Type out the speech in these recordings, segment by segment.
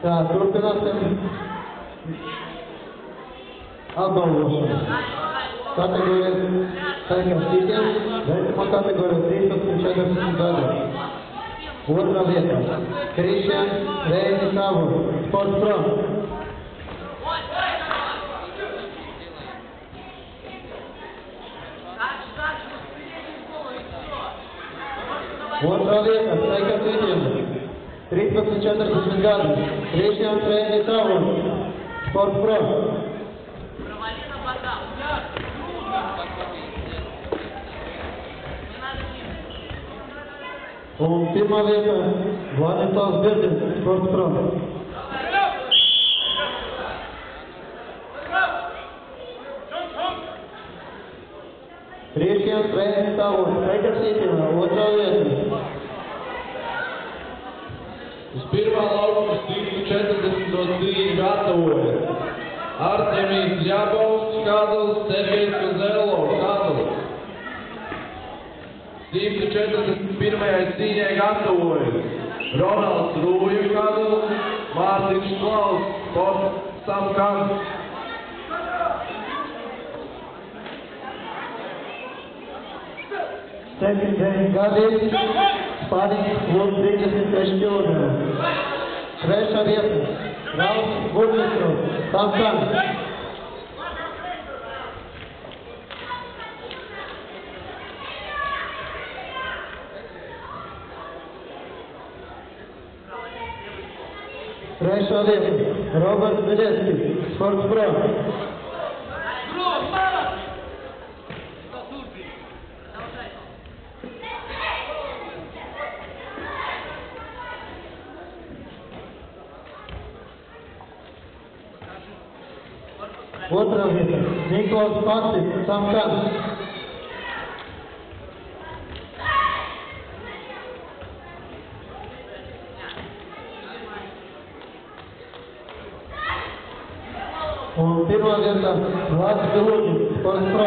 Tā, turpināsim atbalvošanu. Kategorijas taikās citiem, vecuma kategorija 13–14 gadu. Otrā vietā Krišjans Reinis Avurs, Sports Pro. Otrā vietā taikās citiem, 13–14 gadu. Krišjans Reinis Avurs, Sports Pro. Un pirmā vietā Vladislavs Birdins, Sports Pro. Krišjans Reinis Avurs, taikās citiem, otrā vieta. Uz pirmā laukuma 140 cīņu gatavojas Artemijs Ļabovs, Kadls, Sergejs Kozelovs, Kadls. 141. cīņai gatavojas Ronalds Rūja, Kadls, Mārtiņš Klaus, Sports Samkans. Septiņdesmit gadi, Spārīgs klubs 36 kg. Trešā vieta Ralfs Burmistrovs, Samkans. Trešā vieta Roberts Veļevskis, Sports Pro. Otrā vieta Nikolaus Paksis, Samkans. Un pirmā vietā Vlads Biluģis, Sports Pro.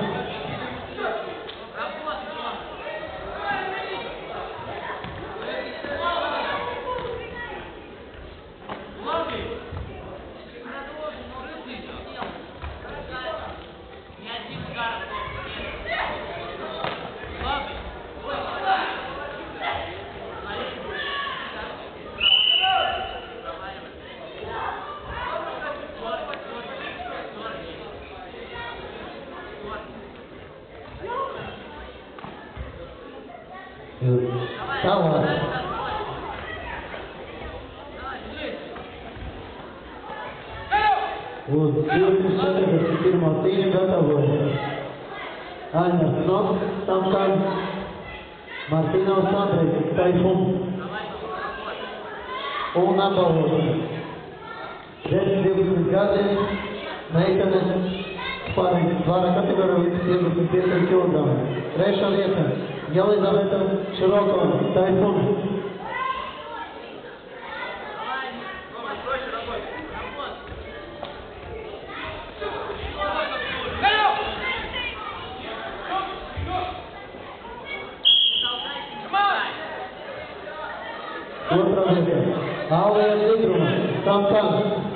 Tālāk. Uz 241. cīņu gatavojas Aņas Knoks, Samkans, Martīnovs Andrejs, Taifun. Un apbalvošana. 10–12 gadi, meitenes, Spārīgs svara kategorija līdz 55 kg. Trešā vieta Jelizaveta Širokova, Taifun. Otrā vieta Alija Zigruma, Samkans.